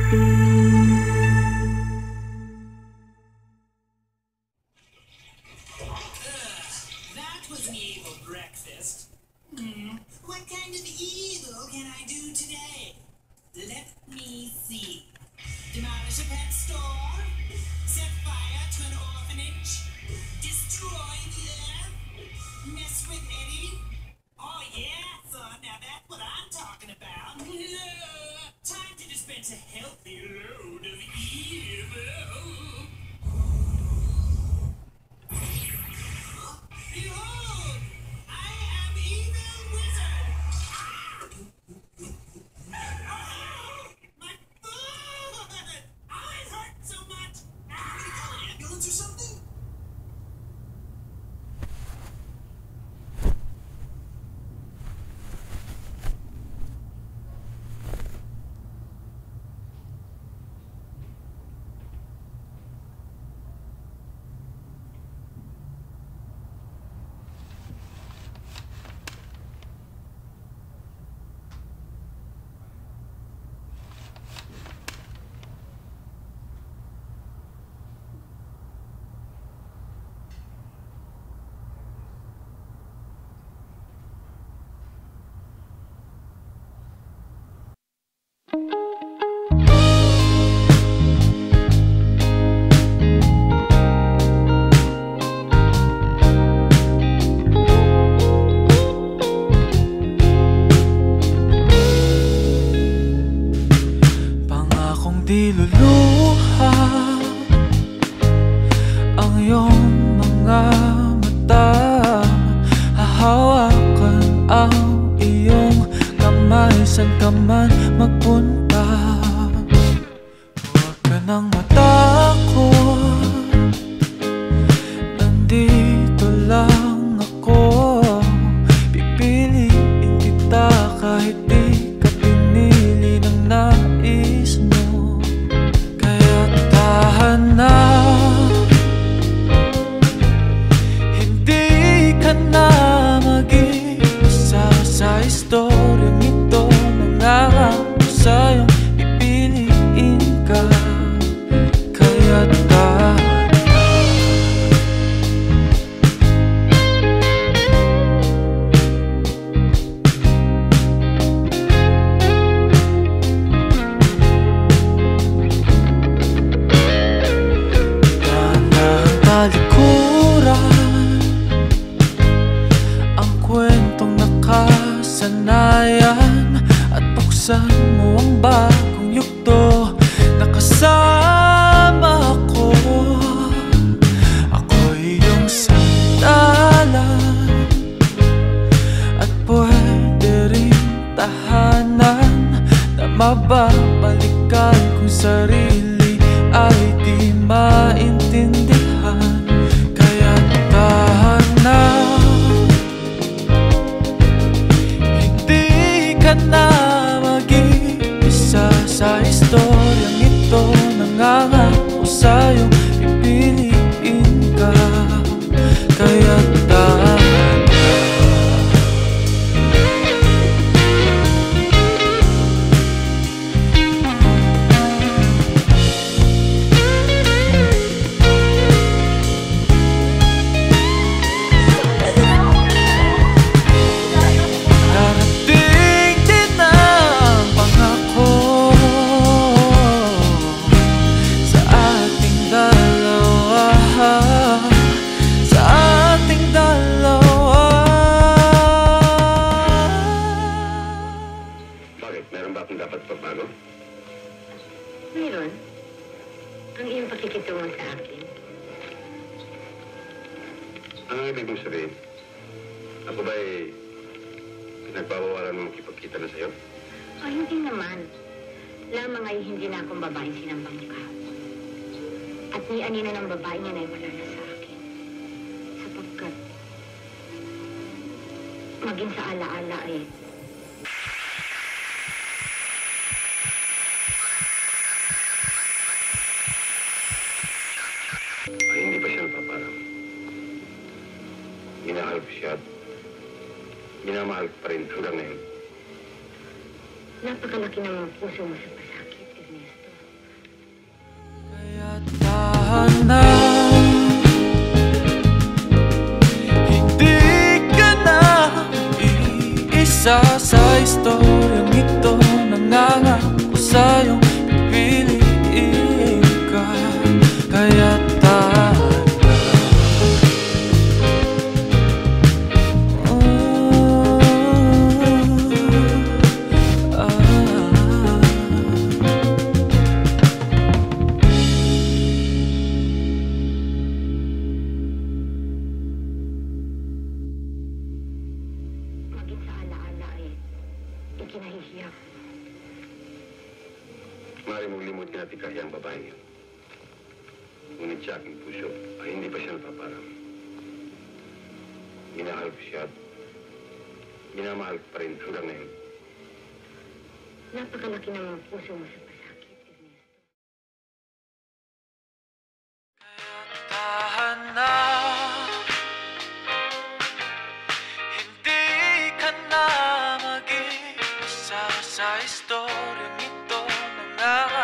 Di luluha ang iyong mga mata. Hahawakan ang iyong kamay, saan ka man magpunta. Huwag ka nang matakot, nandito lang ako. Pipiliin kita kahit di ka pinili ng nais mo. Na hindi ka na mag-iisa sa istoryang ito. Nangangako sa'yong pipiliin ka. Kaya't talikuran ang kwentong nakasanayan at buksan mo ang bagong yugto. Nakasama ako, ako'y iyong sandalan at pwede rin tahanan na mababalikan kung sarili ay di maintindihan. Kaya tahan na, hindi ka na mag-iisa sa istoryang ito. Nangangako sa'yong pipiliin ka. Kaya tahan dapat papago? Meron. Ang iyong pakikitungo sa akin. Ano ibig mong sabihin? Ako ba'y pinagbabawalan mo makipagkita na sa'yo? Ay, hindi naman. Lamang ay hindi na akong babaeng sinampang niyo kahapon. At ni anino ng babae niya na wala na sa akin. Sapagkat maging sa alaala ay hindi pa siya napaparang. Minahal ko siya at minamahal ko pa rin hanggang ngayon. Napakalaki ng mga puso mo sa pasakit, Ernesto. istoryang ito, nangangako sa'yong pipiliin ka. Kaya tanda, Maging sa alaala ay ikinahihiya ko. Maaari mong limutin at ikahiya ang babaeng yun. Ngunit sa aking puso ay hindi pa siya napaparang. Minahal ko siya at minamahal ko pa rin hanggang ngayon. Napakalaki ng mga puso mo sa pasakit, Ernesto. tahan na, hindi ka na mag-isa sa istoryang ito, nangangako